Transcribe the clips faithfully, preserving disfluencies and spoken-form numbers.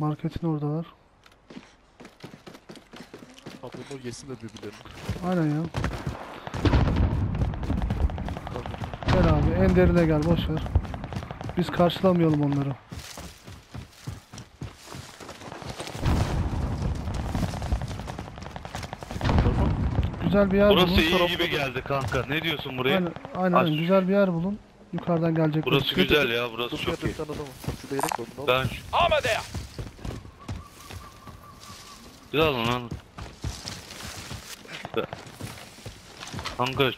Marketin oradalar. Adamlar yesinler birbirlerini. Aynen ya. Gel abi en derine gel boşver. Biz karşılamayalım onları. Güzel bir yer Burası bulun. iyi gibi geldi kanka. Ne diyorsun buraya? Aynen, aynen, Aç. güzel bir yer bulun. Yukarıdan gelecek. Burası güzel ya, burası Dur çok yerde iyi. bir tane adam var. Bak şurada yelek var. Bunu al. Ben şu... Armor there. Güzel lan. Be- Kanka.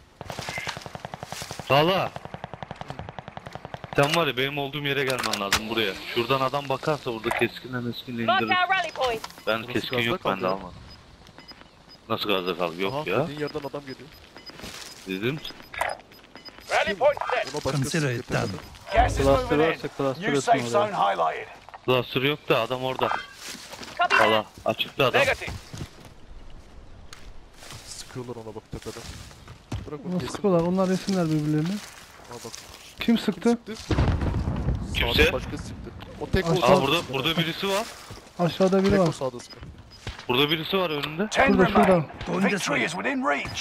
Sağla. Sen var ya benim olduğum yere gelmen lazım buraya. Şuradan adam bakarsa burada keskinle meskinle Mark indirir. our rally point. Ben Burası keskin gazda yok kaldı bende ya. ama. Nasıl gazda kaldı? Yok Aha, ya. dediğin yerden adam geliyor. Dedim. Rally point set. Ona başka Consider sıkıntı it done. yapmadı. Gas is Cluster moving in. varsa cluster New atın safe oraya. zone highlighted. Cluster yok da adam orada. Copy that. Allah açıkta adam. Negative. Sıkıyorlar ona bak tepeden. Bırak Onu onu yesin. sıkıyorlar. Onlar resimler birbirlerini. Aa bak. Kim sıktı? Sıktı. Kimse? Sağdan başka sıktı. O tek Aşağı- o. Aa burada burada birisi var. Aşağıda biri Tek o var. sağda sıktı. Burada birisi var önünde. Ten Şurada, şurada. remain. Going this Victory way. is within reach.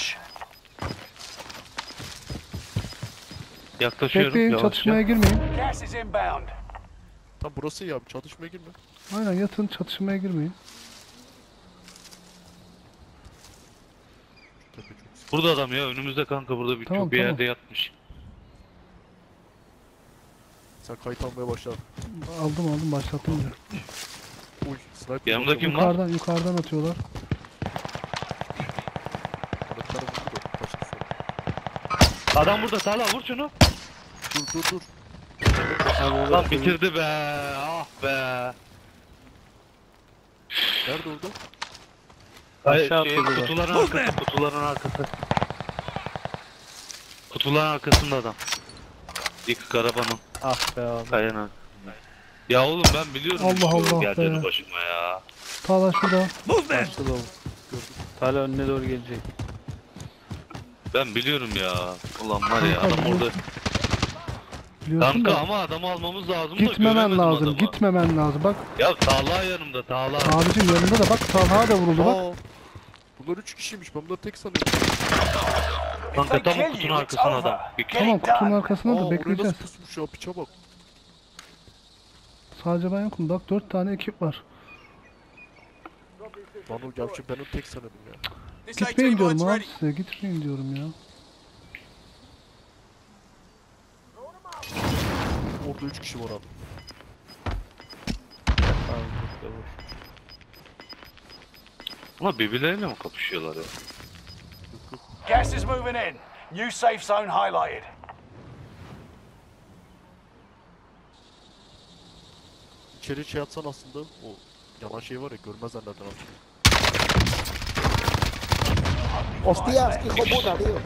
Yaklaşıyorum Bekleyin, yavaşça. çatışmaya girmeyin. Gas is inbound. Tam burası iyi abi. Çatışmaya girme. Aynen yatın, çatışmaya girmeyin. Tepe çok sıkı. Burada adam ya önümüzde kanka, burada bir, Tamam, çok bir tamam. yerde yatmış. Sen kayıt almaya başla. Aldım aldım başlattım bile. Uy. Sniper. Yanımda bakıyor. kim var? Yukarıdan yukarıdan atıyorlar. Bana bir tane vurdu da. Kaçtı sonra. Adam burada, Talha vur şunu. Dur dur dur. Lan bitirdi be, ah be. Nerede orada? Hayır, Aşağı şey, atladılar. kutuların arkası, kutuların arkası. Kutuların arkasında adam. İlk arabanın, Ah be abi. kayanın arkasında. Ya oğlum ben biliyorum Allah bir şey Allah geldiğini be. başıma ya. Tağla şurada. Movement! Karşıda o. Hala önüne doğru gelecek. Ben biliyorum ya. Ulan var ya Kanka, adam orada. Biliyorsun Kanka da. ama adamı almamız lazım da Gitmemen göremedim lazım. adamı. Gitmemen lazım. Bak Ya Talha yanımda, Talha. abicim yanında da bak Talha da vuruldu bak. Aa. Bunlar üç kişiymiş. Ben bunları tek sanıyorum. Kanka If they tam o kill kutunun you, it's arkasına over. adam. Bir Get Tamam it kutunun done. arkasına Aa da oraya bekleyeceğiz. nasıl pusmuş ya? Piça bak. Sadece ben yokum. Bak dört tane ekip var. Lan o gerçi ben onu tek sanıyordum ya. Gitmeyin diyorum abi size. Gitmeyin diyorum ya. Orada üç kişi var abi. Abi çok da boş. Ama birbirleriyle mi kapışıyorlar ya? Gas is moving in. New safe zone highlighted. İçeri şey atsan aslında o yanan şey var ya görmezler nereden atıyor. Hostias, hijo puta, tío.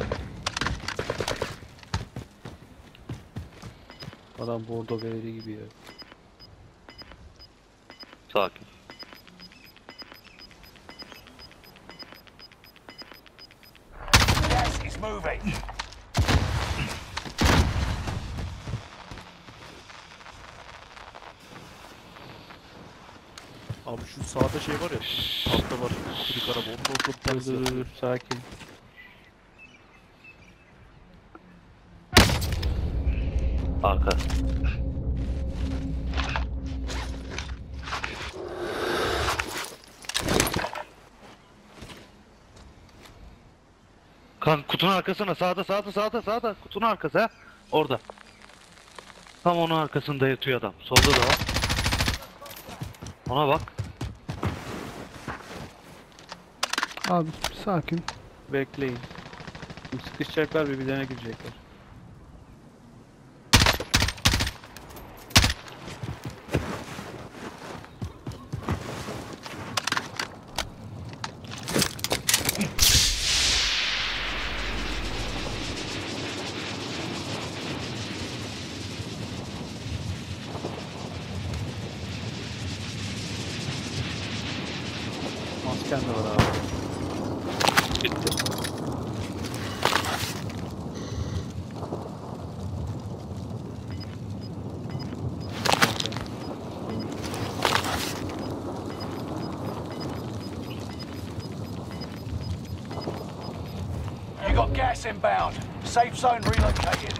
Adam bordo beyri gibi ya. Sakin. Gas is moving. Abi şu sağda şey var ya. Altta var. Kırık araba. Onun orada bir Dur tanesi dur dur, yatıyor. dur sakin. Arka. Kan kutunun arkasına, sağda sağda sağda sağda, kutunun arkası ha. Orada. Tam onun arkasında yatıyor adam. Solda da var. Ona bak. Abi sakin. Bekleyin. Şimdi sıkışacaklar, birbirlerine girecekler. Masken de var abi. Bitti. got gas inbound. Safe zone relocated.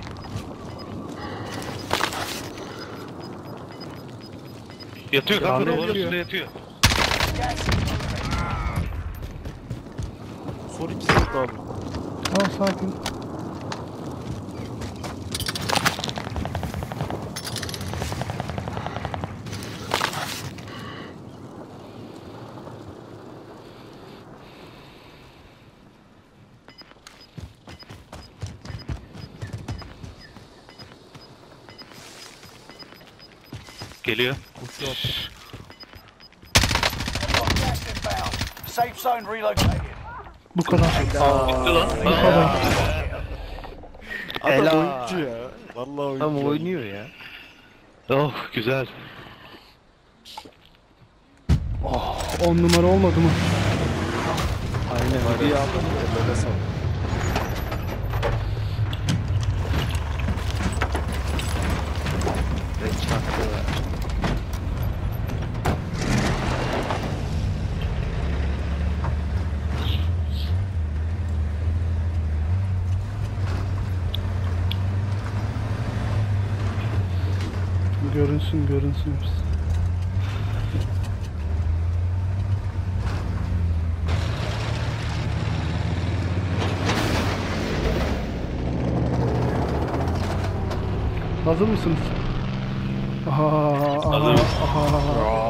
Yatıyor kanka, Yatıyor. duvarın üstünde yatıyor. Gas Son ikisi kaldı abi. Tamam sakin. Geliyor. Koşuyor attı. got gas inbound. Safe zone relocated. Bu kadar. Bitti lan. Bu kadar. Adam Helal. oyuncu ya. Vallahi oyuncu. Ama oynuyor ya. Oh güzel. on numara olmadı mı? Aynen. Bir aldım. Ellerine sağlık. Ve çaktılar. Görünsün görünsün. Hazır mısınız? Aha, aha, Hazırım. aha.